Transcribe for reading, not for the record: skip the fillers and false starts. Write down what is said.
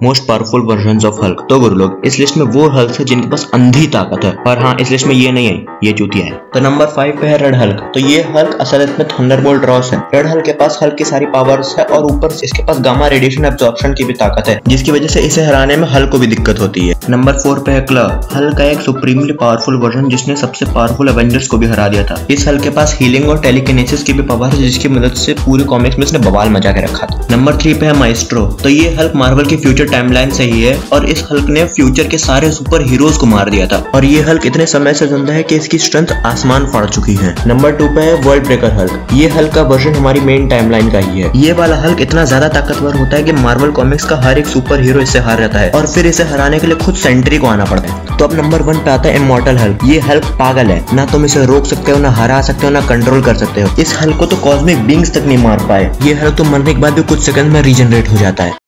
Most powerful versions of Hulk. तो गुरु लोग, इस लिस्ट में वो हल्क है जिनके पास अंधी ताकत है, और हाँ, इस लिस्ट में ये नहीं है, ये चूतिया है। तो नंबर 5 पे है रेड हल्क। तो ये हल्क असल में थंडरबोल्ट रॉस है। रेड हल्क के पास हल्क की सारी पावर्स है और ऊपर से इसके पास गामा रेडिएशन एब्जॉर्प्शन की भी ताकत है, जिसकी वजह से इसे हराने में हल्क को भी दिक्कत होती है। नंबर 4 पे है क्लॉ। हल्क का एक सुप्रीमली पावरफुल वर्जन जिसने सबसे पावरफुल एवेंजर्स को भी हरा दिया था। इस हल्क के पास हीलिंग और टेलीकिनेसिस की भी पावर है, जिसकी मदद से पूरे कॉमिक्स में इसने बवाल मचा के रखा था। नंबर 3 पे है माइस्ट्रो। तो ये हल्क मार्वल की फ्यूचर टाइमलाइन से ही है, और इस हल्क ने फ्यूचर के सारे सुपर हीरोज को मार दिया था, और ये हल्क इतने समय से जिंदा है कि इसकी स्ट्रेंथ आसमान फाड़ चुकी है। नंबर 2 पे है वर्ल्ड ब्रेकर हल्क। ये हल्क का वर्जन हमारी मेन टाइमलाइन का ही है। ये वाला हल्क इतना ज्यादा ताकतवर होता है कि मार्वल कॉमिक्स का हर एक सुपर हीरो इससे हार जाता है, और फिर इसे हराने के लिए खुद सेंट्री को आना पड़ता है। तो अब नंबर 1 पे आता है इमॉर्टल हल्क। ये हल्क पागल है, ना तुम इसे रोक सकते हो, ना हरा सकते हो, ना कंट्रोल कर सकते हो। इस हल्क को तो कॉस्मिक बींग्स तक नहीं मार पाए। ये हल्क तो मरने के बाद भी कुछ सेकंड में रीजनरेट हो जाता है।